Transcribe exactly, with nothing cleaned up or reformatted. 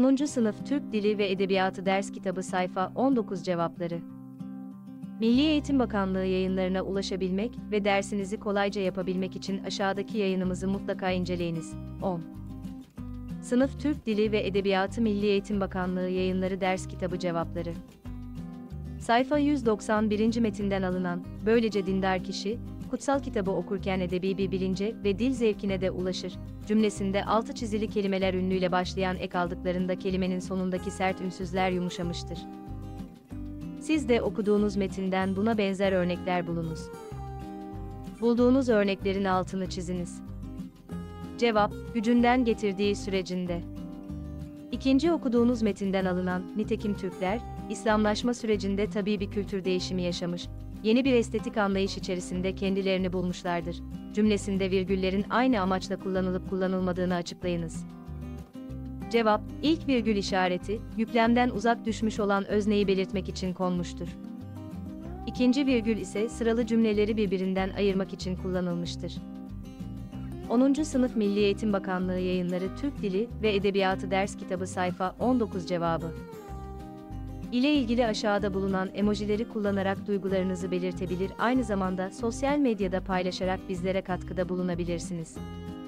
onuncu Sınıf Türk Dili ve Edebiyatı Ders Kitabı Sayfa on dokuz Cevapları. Milli Eğitim Bakanlığı yayınlarına ulaşabilmek ve dersinizi kolayca yapabilmek için aşağıdaki yayınımızı mutlaka inceleyiniz. on. Sınıf Türk Dili ve Edebiyatı Milli Eğitim Bakanlığı Yayınları Ders Kitabı Cevapları. Sayfa yüz doksan birinci metinden alınan, böylece dindar kişi, kutsal kitabı okurken edebi bir bilince ve dil zevkine de ulaşır cümlesinde altı çizili kelimeler ünlüyle başlayan ek aldıklarında kelimenin sonundaki sert ünsüzler yumuşamıştır. Siz de okuduğunuz metinden buna benzer örnekler bulunuz. Bulduğunuz örneklerin altını çiziniz. Cevap, gücünden getirdiği sürecinde. İkinci okuduğunuz metinden alınan, nitekim Türkler, İslamlaşma sürecinde tabii bir kültür değişimi yaşamış, yeni bir estetik anlayış içerisinde kendilerini bulmuşlardır cümlesinde virgüllerin aynı amaçla kullanılıp kullanılmadığını açıklayınız. Cevap, ilk virgül işareti, yüklemden uzak düşmüş olan özneyi belirtmek için konmuştur. İkinci virgül ise sıralı cümleleri birbirinden ayırmak için kullanılmıştır. onuncu Sınıf Milli Eğitim Bakanlığı Yayınları Türk Dili ve Edebiyatı Ders Kitabı Sayfa on dokuz Cevabı ile ilgili aşağıda bulunan emojileri kullanarak duygularınızı belirtebilir, aynı zamanda sosyal medyada paylaşarak bizlere katkıda bulunabilirsiniz.